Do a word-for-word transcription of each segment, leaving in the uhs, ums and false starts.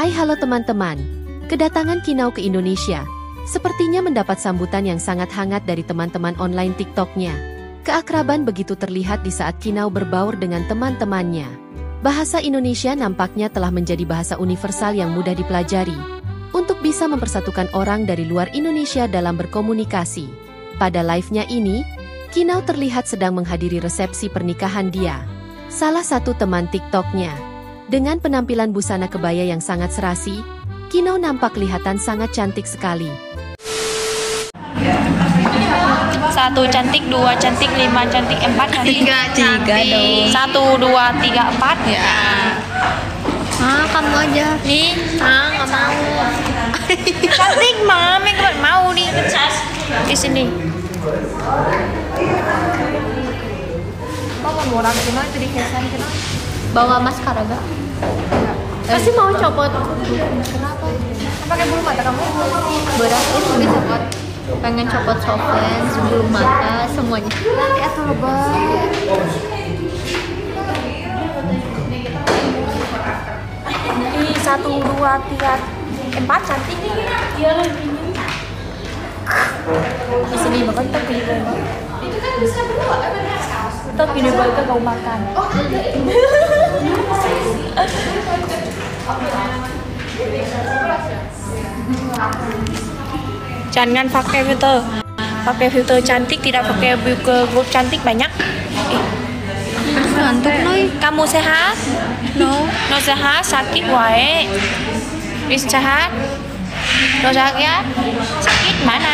Hai halo teman-teman, kedatangan Kinau ke Indonesia sepertinya mendapat sambutan yang sangat hangat dari teman-teman online TikTok-nya. Keakraban begitu terlihat di saat Kinau berbaur dengan teman-temannya. Bahasa Indonesia nampaknya telah menjadi bahasa universal yang mudah dipelajari untuk bisa mempersatukan orang dari luar Indonesia dalam berkomunikasi. Pada live-nya ini, Kinau terlihat sedang menghadiri resepsi pernikahan dia, salah satu teman TikTok-nya. Dengan penampilan busana kebaya yang sangat serasi, Kinau nampak kelihatan sangat cantik sekali. Satu cantik, dua cantik, lima cantik, empat cantik. Tiga cantik. Satu, dua, tiga, empat. Ya. Ah, kamu aja. Nih, Ah, nggak mau. cantik mami, kamu mau nih. Di sini. Kok mau orang Cina itu di kesan Cina? Bawa maskara gak? Pasti mau copot. Kenapa? Pakai bulu mata kamu? Berat itu dicopot. Pengen copot softland, bulu mata, semuanya. Nanti atau lebay. Nih, satu, dua, tiga, empat cantik. Di sini bahkan kita pilih gomba. Kita pilih gomba kau makan. Jangan pakai filter. Pakai filter cantik, tidak pakai filter cantik banyak. Ngantuk noi. Kamu sehat? No. No sehat, sakit wae. Is sehat? No sehat ya? Sakit mana?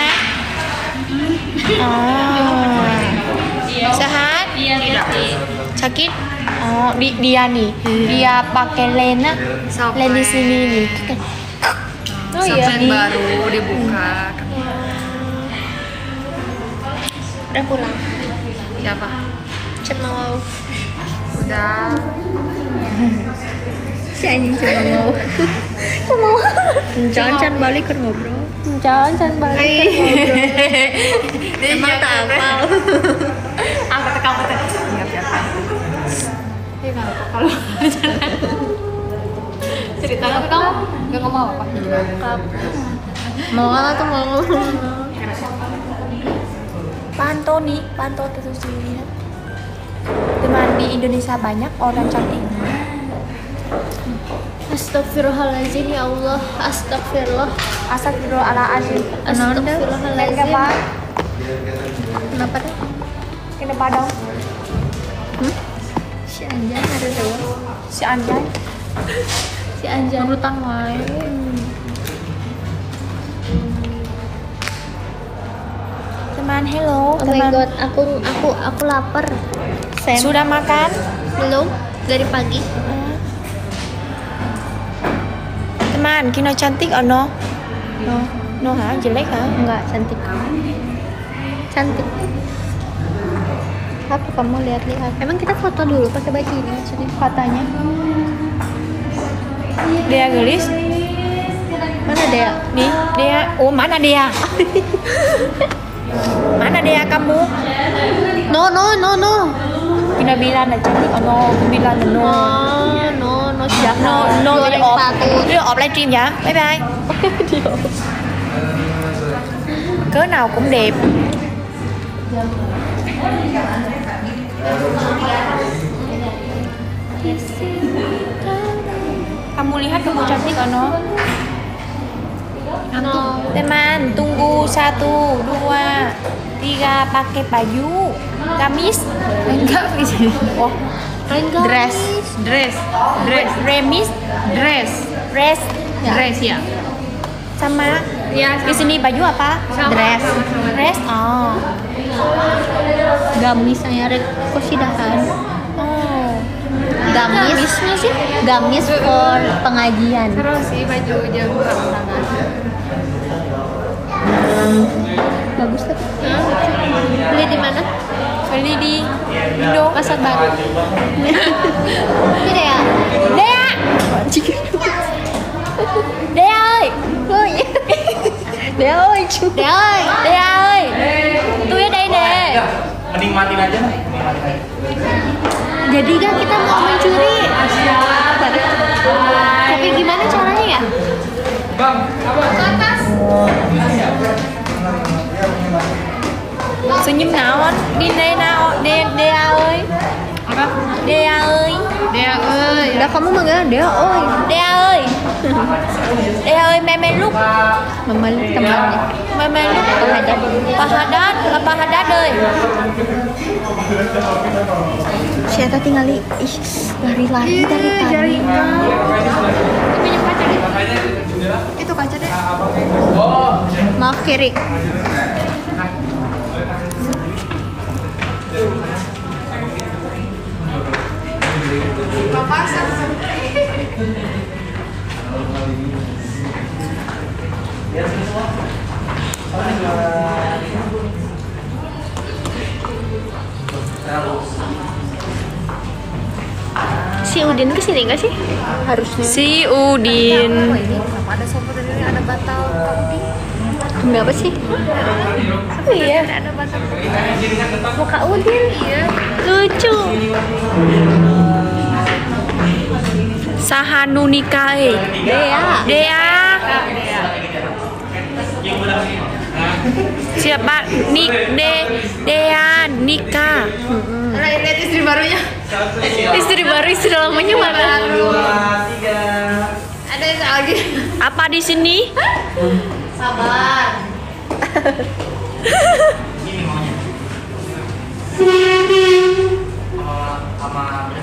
Oh. Sehat? Sakit? Oh, di, dia nih. Dia pakai lena. Len di sini nih. Oh iya. Baru dibuka. Udah pulang. Siapa? Cemau. Udah. Si anjing cemau. Cemau. Jangan balik ke ngobrol. Jangan balik ke ngobrol. Emang tak hafal. Angkat ke kamu tadi. Enggak biasa. Iya nggak apa kalau ceritanya tuh kamu nggak ngomong apa? Mau apa tuh mau ngomong? Pantau nih, pantau terus dilihat. Teman di Indonesia banyak orang cantik. Astagfirullahaladzim ya Allah, astagfirullah, Astagfirullahaladzim. astagfirullahaladzim. Kenapa? Kenapa tuh? Kenapa dong? Si Anjan ada dua. Si Anjay. Si Anjan. Nurutan wae. Teman, hello. Oh my Teman. god, aku aku aku lapar. Sam. Sudah makan? Belum? Dari pagi. Teman, Kino cantik oh no? No, no hả? Jelek hả? Enggak, cantik. Cantik. Apa kamu lihat-lihat? Emang kita foto dulu pakai baju ini maksudnya? Katanya. Dia gelis? Mana Dea? Nih, dia. Oh, mana dia? Mana dia kamu? No no no no. Kina bilang là cantik oh no, bilang là no. No no no siapa? No, no, Goreng dia off. patut. Dia off livestream ya. Bye bye. Cớ nào cũng đẹp. Kamu lihat kamu cantik oh no? No. Teman, tunggu satu, dua, tiga, pakai baju gamis, enggak sih? Oh, Enggak. Dress, dress, dress, remis, dress, dress, dress ya. sama. Ya, Di sini baju apa? Sama. Dress, dress. Oh, Gamis saya rek kosidahan. oh, Gamis. Gamisnya sih? Gamis for pengajian. Seru sih baju jam tangan. Bagus tuh. Beli di mana? Beli di Indo. Pasar Baru. Ini Dea. Dea, Dea ơi, Ôi. Dea ơi, Dea ơi, Dea ơi, tôi ở đây nè. Menikmatin aja nih, menikmatin aja. Jadi kan kita mau mencuri. Tapi gimana caranya ya? Senyum naon? Di naon? De Dea ơi. Apa? Dea ơi. Dea ơi. Udah kamu manggil dia, oi. Dea ơi. Dea ơi, memeluk. Memeluk temannya. Memeluk. Pahadat. Pahadat, lah pahadat ơi. Siapa tinggal ih lari-lari dari tadi. Pinjam kaca deh. Itu kaca deh. Maaf kiri. Si Udin kesini nggak sih? Harusnya. Si Udin. Ada sopo dari ini ada batal Kak Udin. Demi apa sih? Oh iya. Ada batal. Mau Kak Udin? Iya. Lucu. Saha nu nikah eh? Dea. Dea. Siapa? Nik De Dea nikah. Nah, lihat istri barunya. Istri baru istri lamanya mana? Ada yang lagi. Apa di sini? Sabar. Ini maunya. Sama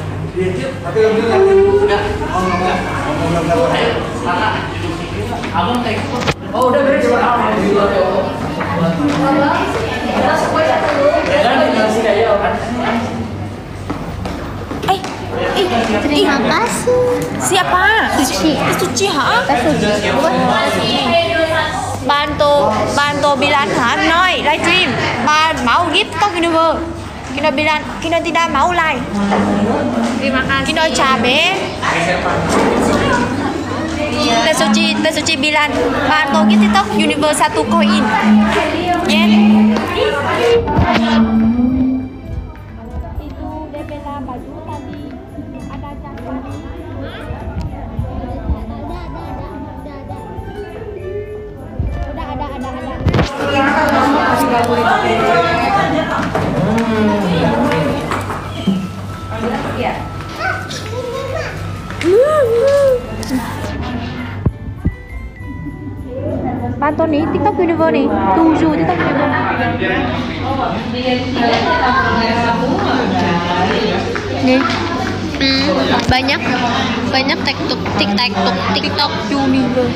enggak. Abang kayak oh udah beres. Eh, eh, Terima kasih. siapa? Suci. Suci ha? Teh Suci. Bantu bantu bilang hả nói livestream mà mau gift to Universe. Kino bilang Kino tidak mau live. Terima kasih. Kino cabe. Teh Suci Teh Suci bilang bantu gift TikTok Universe satu koin. Ya. Itu dia bela baju tadi ada campuran. Udah ada ada ada. Bantu nih TikTok Universe nih. Tujuh TikTok Universe. Nih. Hmm, banyak banyak TikTok TikTok TikTok Universe.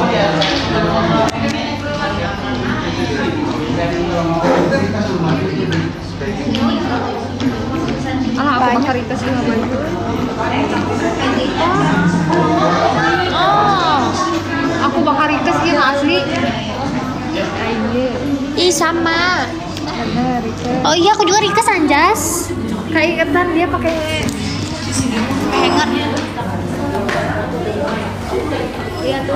Ah, aku bakar itu sih ngapain? Oh. Aku bakar itu sih asli. Ih sama. Oh iya aku juga Rika Sanjas. Keingetan dia pakai Hanger. iya tuh.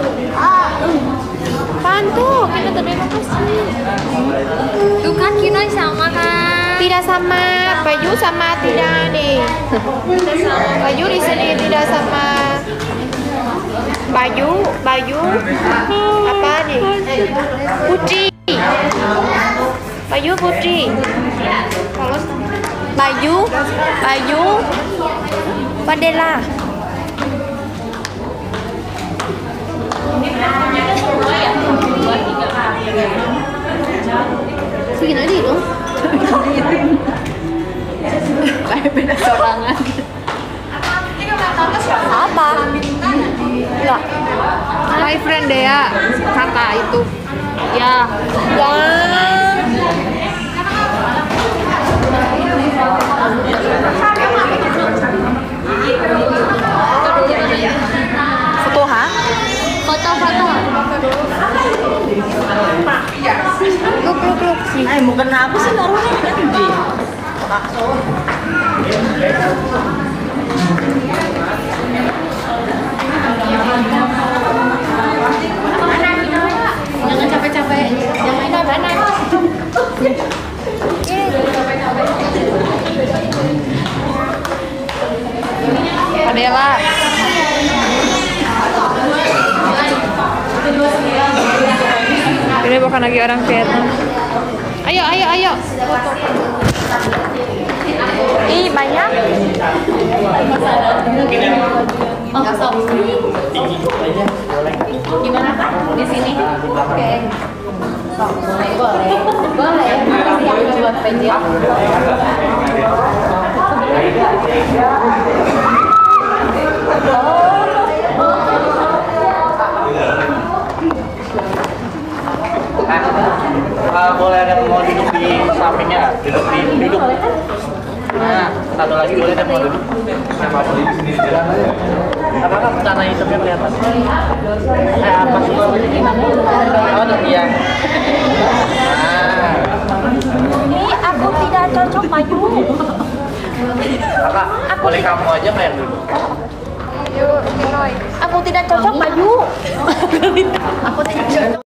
Bantu, kita terima kasih. Tuh kan kita sama kan. Tidak sama, baju sama tidak nih. Baju di sini tidak sama. Baju, baju apa nih? Putri. Baju putri. Baju, baju Padela. Segini aja dong. Kayak beda sorangan. Apa? Enggak. My friend Dea, kakak itu. Ya. Ya. Foto ha? Foto-foto. Luk luk luk. Eh, mau kenapa sih naruhnya gede? Jangan capek-capek. Jangan mana. Adela. Ini bukan lagi orang Vietnam. Ayo, ayo, ayo. Ih, banyak. Oh, sok. Gimana Kak? Di sini? Oke. Sok, boleh, boleh. Boleh. Makasih buat penjel. Uh, boleh ada yang mau duduk di sampingnya, duduk di duduk. Nah, satu lagi boleh ada yang mau duduk. Apakah tanah hitamnya kelihatan? Eh, apa sih? Oh, iya. Nah. Ini aku tidak cocok maju. Kakak, boleh kamu aja nggak yang duduk? Aku tidak cocok maju. Aku tidak cocok.